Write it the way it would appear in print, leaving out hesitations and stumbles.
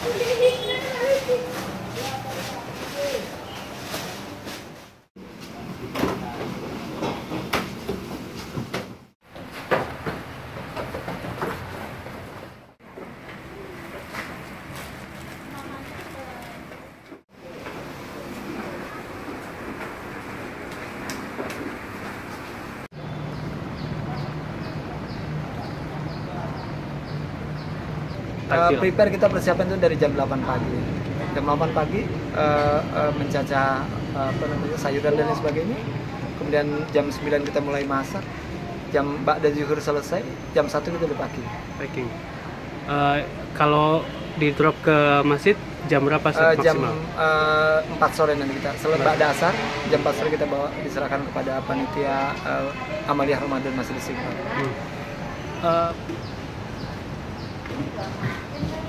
Prepare kita persiapan itu dari jam 8 pagi. Jam 8 pagi mencacah sayuran dan lain sebagainya. Kemudian jam 9 kita mulai masak. Jam ba'da zuhur selesai, jam 1 kita udah packing. Kalau di drop ke masjid jam berapa maksimal? Jam 4 sore nanti kita. Setelah ba'da asar, jam 4 sore kita bawa diserahkan kepada panitia Amaliyah Ramadan Masjid Istiqlal.